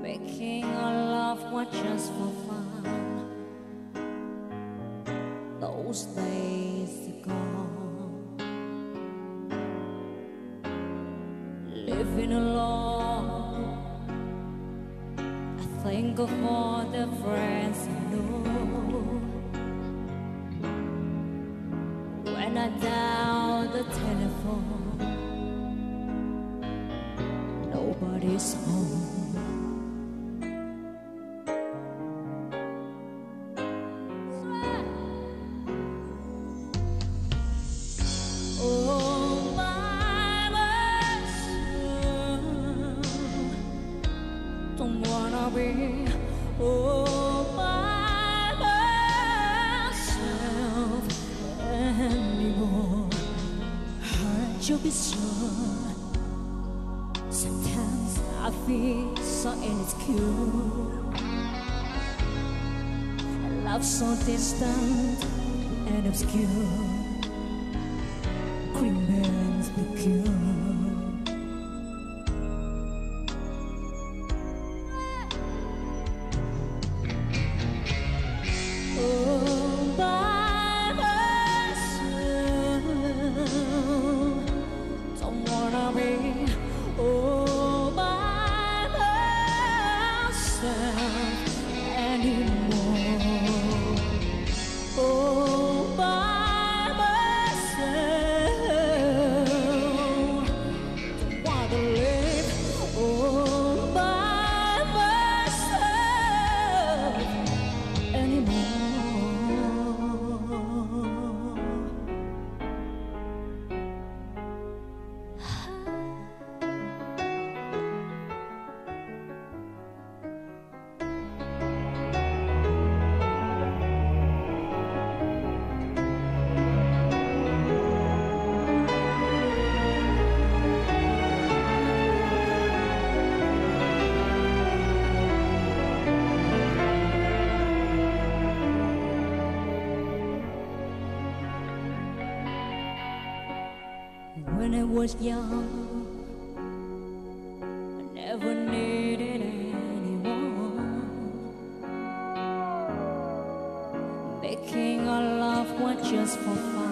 Making our love was just for fun. Those days are gone. Living alone, I think of all the friends I know. When I dial the telephone, nobody's home. Oh, my myself, don't wanna be all by myself anymore. Hard to be sure. Sometimes I feel so insecure. Love so distant and obscure. Remains pure. Oh, by myself, don't wanna be all by myself anymore. Oh, by myself, wanna live all by myself anymore. When I was young, I never needed anyone. Making our love was just for fun.